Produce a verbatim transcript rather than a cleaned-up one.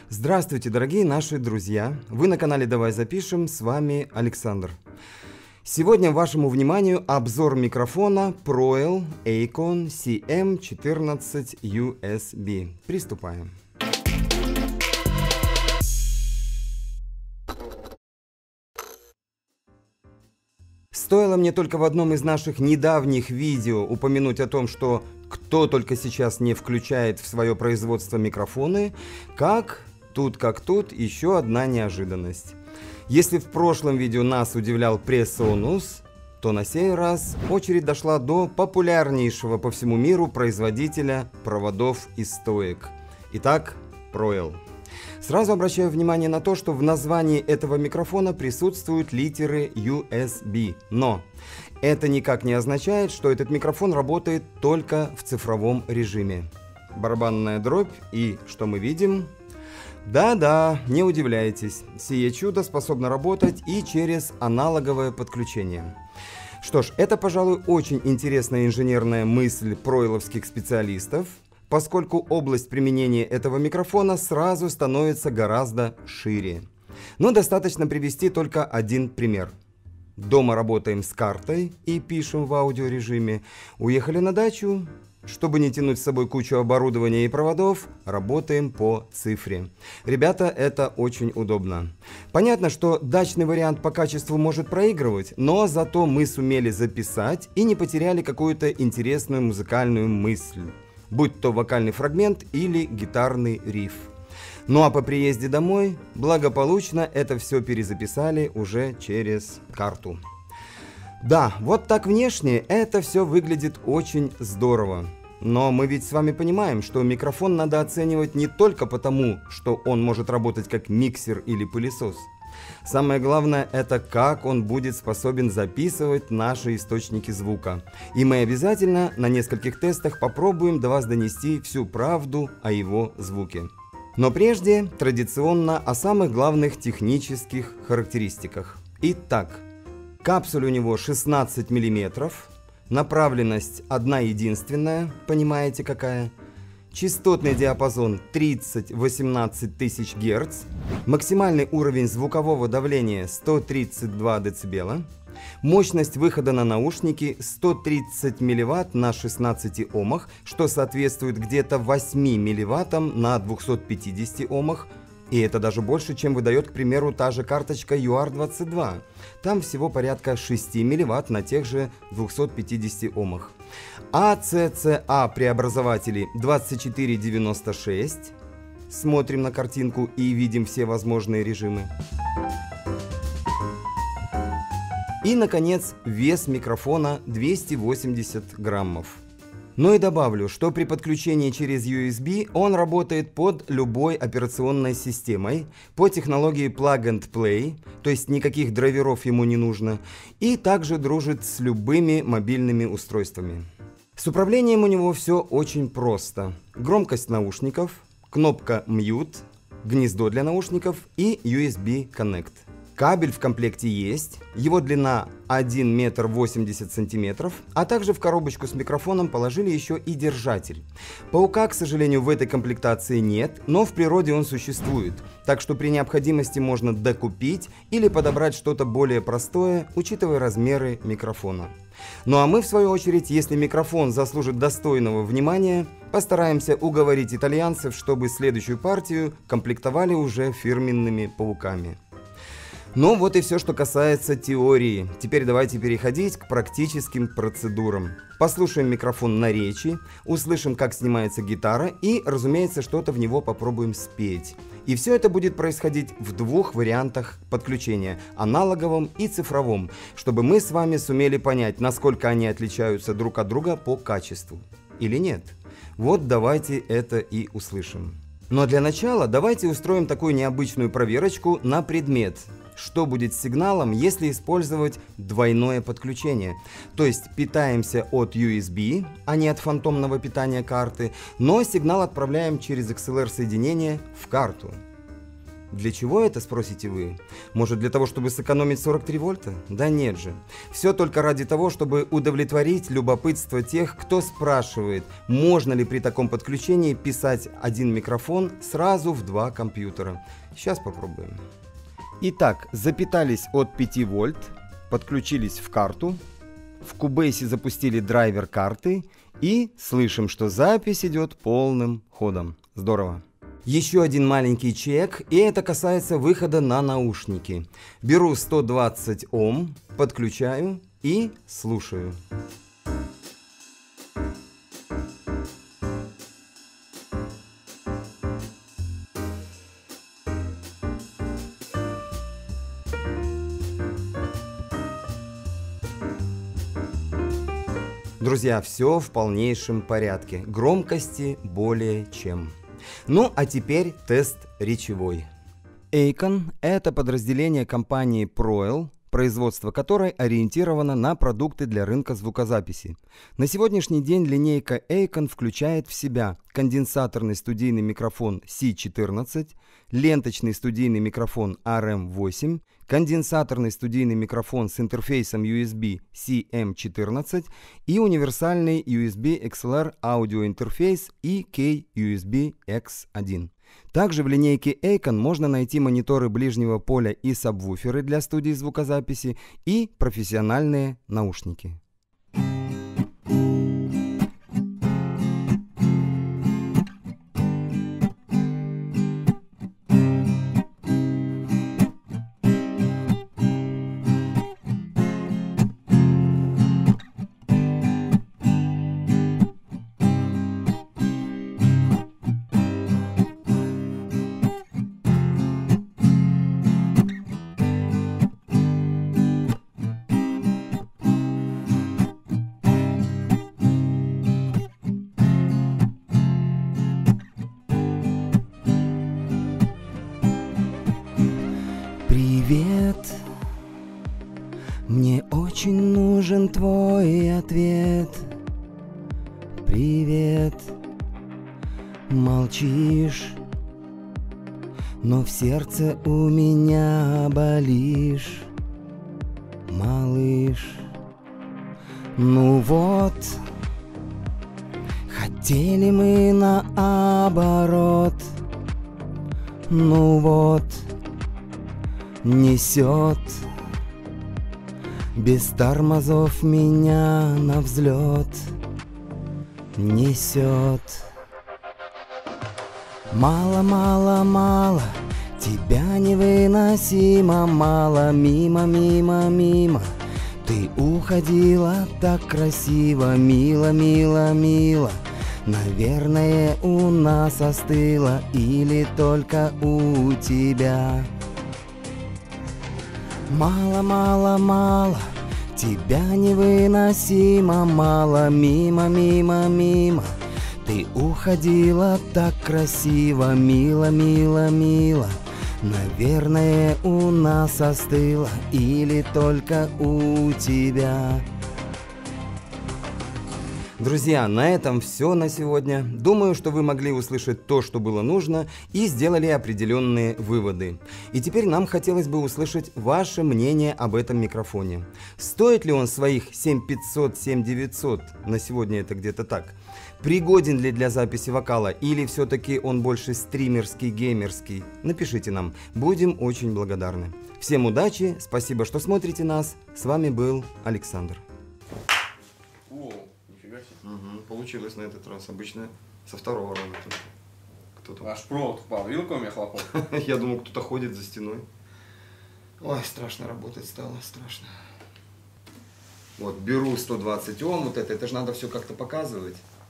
Здравствуйте, дорогие наши друзья! Вы на канале Давай Запишем, с вами Александр. Сегодня вашему вниманию обзор микрофона Proel Acon си эм четырнадцать ю эс би. Приступаем. Стоило мне только в одном из наших недавних видео упомянуть о том, что кто только сейчас не включает в свое производство микрофоны, как тут как тут еще одна неожиданность. Если в прошлом видео нас удивлял PreSonus, то на сей раз очередь дошла до популярнейшего по всему миру производителя проводов и стоек. Итак, Proel. Сразу обращаю внимание на то, что в названии этого микрофона присутствуют литеры ю эс би, но это никак не означает, что этот микрофон работает только в цифровом режиме. Барабанная дробь и что мы видим? Да-да, не удивляйтесь, сие чудо способно работать и через аналоговое подключение. Что ж, это, пожалуй, очень интересная инженерная мысль проиловских специалистов, поскольку область применения этого микрофона сразу становится гораздо шире. Но достаточно привести только один пример. Дома работаем с картой и пишем в аудиорежиме. Уехали на дачу. Чтобы не тянуть с собой кучу оборудования и проводов, работаем по цифре. Ребята, это очень удобно. Понятно, что дачный вариант по качеству может проигрывать, но зато мы сумели записать и не потеряли какую-то интересную музыкальную мысль, будь то вокальный фрагмент или гитарный риф. Ну а по приезде домой благополучно это все перезаписали уже через карту. Да, вот так внешне это все выглядит очень здорово. Но мы ведь с вами понимаем, что микрофон надо оценивать не только потому, что он может работать как миксер или пылесос. Самое главное это как он будет способен записывать наши источники звука. И мы обязательно на нескольких тестах попробуем до вас донести всю правду о его звуке. Но прежде традиционно о самых главных технических характеристиках. Итак, капсуль у него шестнадцать миллиметров, направленность одна единственная, понимаете какая, частотный диапазон тридцать-восемнадцать тысяч герц, максимальный уровень звукового давления сто тридцать два децибела, мощность выхода на наушники сто тридцать милливатт на шестнадцати омах, что соответствует где-то восьми милливаттам на двухстах пятидесяти омах, и это даже больше, чем выдает, к примеру, та же карточка ю ар двадцать два. Там всего порядка шести милливатт на тех же двухстах пятидесяти омах. а цэ цэ а преобразователи двадцать четыре девяносто шесть. Смотрим на картинку и видим все возможные режимы. И, наконец, вес микрофона двести восемьдесят граммов. Ну и добавлю, что при подключении через ю эс би он работает под любой операционной системой по технологии Plug and Play, то есть никаких драйверов ему не нужно, и также дружит с любыми мобильными устройствами. С управлением у него все очень просто. Громкость наушников, кнопка Mute, гнездо для наушников и ю эс би Connect. Кабель в комплекте есть, его длина один метр восемьдесят сантиметров, а также в коробочку с микрофоном положили еще и держатель. Паука, к сожалению, в этой комплектации нет, но в природе он существует, так что при необходимости можно докупить или подобрать что-то более простое, учитывая размеры микрофона. Ну а мы, в свою очередь, если микрофон заслужит достойного внимания, постараемся уговорить итальянцев, чтобы следующую партию комплектовали уже фирменными пауками. Ну вот и все, что касается теории. Теперь давайте переходить к практическим процедурам. Послушаем микрофон на речи, услышим, как снимается гитара и, разумеется, что-то в него попробуем спеть. И все это будет происходить в двух вариантах подключения – аналоговом и цифровом, чтобы мы с вами сумели понять, насколько они отличаются друг от друга по качеству. Или нет? Вот давайте это и услышим. Но для начала давайте устроим такую необычную проверочку на предмет. Что будет с сигналом, если использовать двойное подключение? То есть питаемся от ю эс би, а не от фантомного питания карты, но сигнал отправляем через икс эл ар соединение в карту. Для чего это, спросите вы? Может, для того, чтобы сэкономить сорок три вольта? Да нет же. Все только ради того, чтобы удовлетворить любопытство тех, кто спрашивает, можно ли при таком подключении писать один микрофон сразу в два компьютера. Сейчас попробуем. Итак, запитались от пяти вольт, подключились в карту, в Cubase запустили драйвер карты и слышим, что запись идет полным ходом. Здорово. Еще один маленький чек, и это касается выхода на наушники. Беру сто двадцать ом, подключаю и слушаю. Друзья, все в полнейшем порядке. Громкости более чем. Ну, а теперь тест речевой. Acon – это подразделение компании Proel, производство которой ориентировано на продукты для рынка звукозаписи. На сегодняшний день линейка Acon включает в себя конденсаторный студийный микрофон си четырнадцать, ленточный студийный микрофон ар эм восемь, конденсаторный студийный микрофон с интерфейсом ю эс би си эм четырнадцать и универсальный ю эс би икс эл ар аудиоинтерфейс и кей ю эс би икс один. Также в линейке Acon можно найти мониторы ближнего поля и сабвуферы для студии звукозаписи и профессиональные наушники. Привет, мне очень нужен твой ответ. Привет, молчишь, но в сердце у меня болишь, малыш. Ну вот, хотели мы наоборот. Ну вот, несет без тормозов меня на взлет, несет. Мало, мало, мало, тебя невыносимо мало. Мимо, мимо, мимо, ты уходила так красиво. Мило, мило, мило, наверное, у нас остыло или только у тебя. Мало, мало, мало, тебя невыносимо мало. Мимо, мимо, мимо, ты уходила так красиво. Мило, мило, мило, наверное, у нас остыло или только у тебя. Друзья, на этом все на сегодня. Думаю, что вы могли услышать то, что было нужно, и сделали определенные выводы. И теперь нам хотелось бы услышать ваше мнение об этом микрофоне. Стоит ли он своих семь пятьсот, семь девятьсот? На сегодня это где-то так. Пригоден ли для записи вокала, или все-таки он больше стримерский, геймерский? Напишите нам, будем очень благодарны. Всем удачи, спасибо, что смотрите нас. С вами был Александр. Угу, получилось на этот раз. Обычно со второго раза. Кто-то... Аж провод впал. Видел, какой у меня хлопок? Я думал, кто-то ходит за стеной. Ой, страшно работать стало, страшно. Вот, беру сто двадцать ом, вот это, это же надо все как-то показывать.